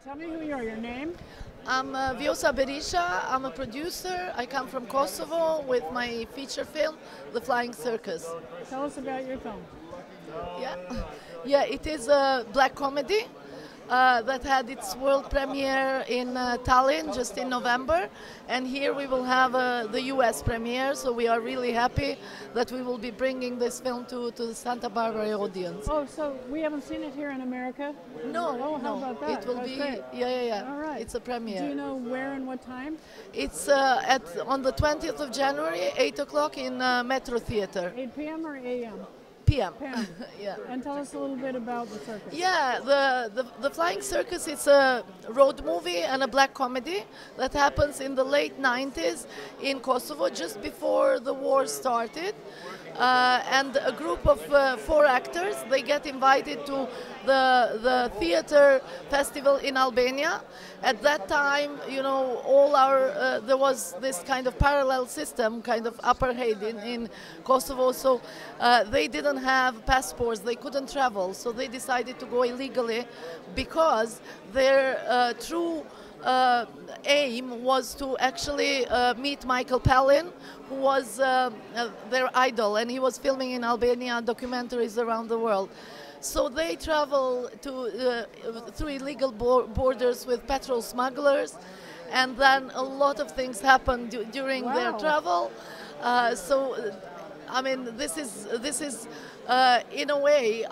Tell me who you are, your name? I'm Vjosa Berisha. I'm a producer. I come from Kosovo with my feature film, The Flying Circus. Tell us about your film. Yeah, yeah. It is a black comedy that had its world premiere in Tallinn just in November, and here we will have the U.S. premiere. So we are really happy that we will be bringing this film to the Santa Barbara audience. Oh, so we haven't seen it here in America? No, Oh, how no. about that? It will That's be. great. Yeah. All right. It's a premiere. Do you know where and what time? It's on the 20th of January, 8 o'clock in Metro Theater. 8 p.m. or a.m.? PM. p.m. Yeah. And tell us a little bit about the circus. Yeah, the Flying Circus is a road movie and a black comedy that happens in the late 90s in Kosovo, just before the war started. And a group of 4 actors, they get invited to the theater festival in Albania. At that time, you know, there was this kind of parallel system, kind of apartheid in Kosovo, so they didn't have passports, they couldn't travel, so they decided to go illegally because their true aim was to actually meet Michael Palin, who was their idol, and he was filming in Albania documentaries around the world. So they travel through illegal borders with petrol smugglers, and then a lot of things happen during their travel. I mean, this is in a way,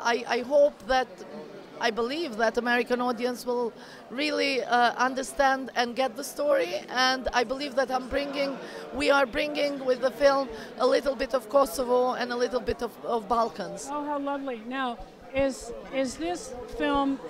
I believe that American audience will really understand and get the story, and I believe that we are bringing with the film a little bit of Kosovo and a little bit of Balkans. Oh, how lovely! Now, is this film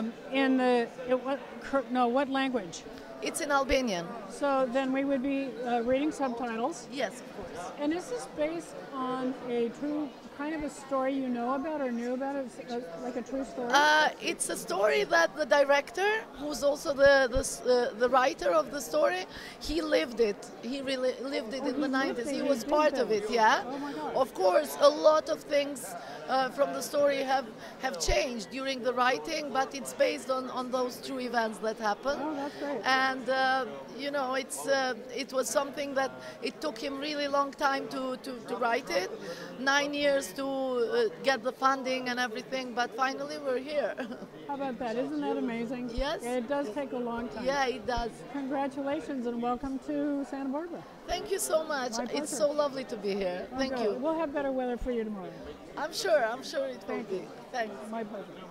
what language? It's in Albanian. So then we would be reading subtitles. Yes, of course. And is this based on a true kind of a story you know about or knew about? It's like a true story? It's a story that the director, who's also the writer of the story, he lived it. He really lived it in the 90s. He was part of it, yeah. Oh my God. Of course, a lot of things from the story have changed during the writing, but it's based on those true events that happened. Oh, that's great. And you know, it was something that it took him really long time to write it, 9 years to get the funding and everything, but finally we're here. How about that? Isn't that amazing? Yes. It does take a long time. Yeah, it does. Congratulations and welcome to Santa Barbara. Thank you so much. It's so lovely to be here. Thank you. We'll have better weather for you tomorrow. I'm sure it will be. Thanks. My pleasure.